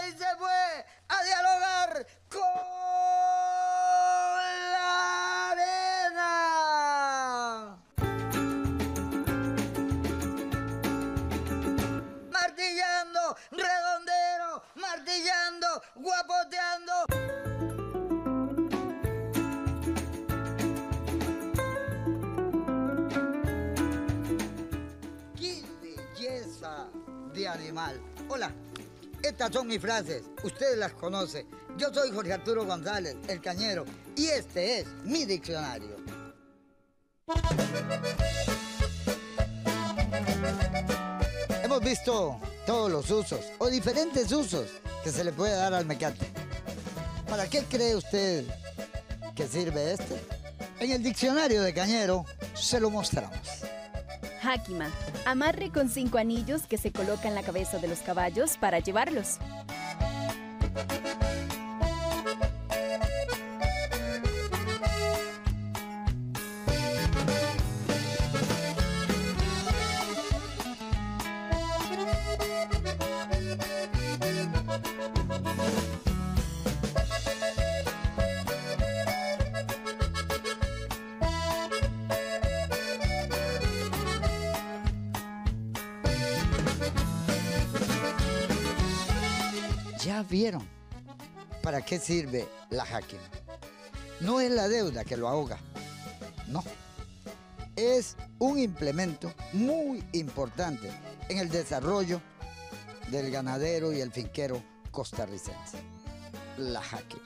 y se fue a dialogar con la arena. Martillando, redondero, martillando, guapoteando. ¡Qué belleza de animal! Hola, estas son mis frases, ustedes las conocen. Yo soy Jorge Arturo González, el Cañero, y este es mi diccionario. Hemos visto todos los usos, o diferentes usos, que se le puede dar al mecate. ¿Para qué cree usted que sirve este? En el diccionario de Cañero se lo mostramos. Jáquima, amarre con 5 anillos que se coloca en la cabeza de los caballos para llevarlos. Ya vieron para qué sirve la jáquima. No es la deuda que lo ahoga, no. Es un implemento muy importante en el desarrollo del ganadero y el finquero costarricense. La jáquima.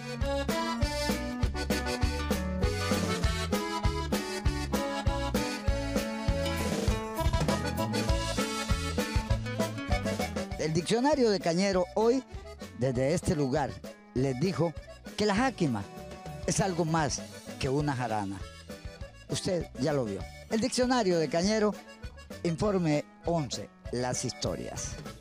El diccionario de Cañero hoy, desde este lugar, les dijo que la jáquima es algo más que una jarana. Usted ya lo vio. El diccionario de Cañero, informe 11, las historias.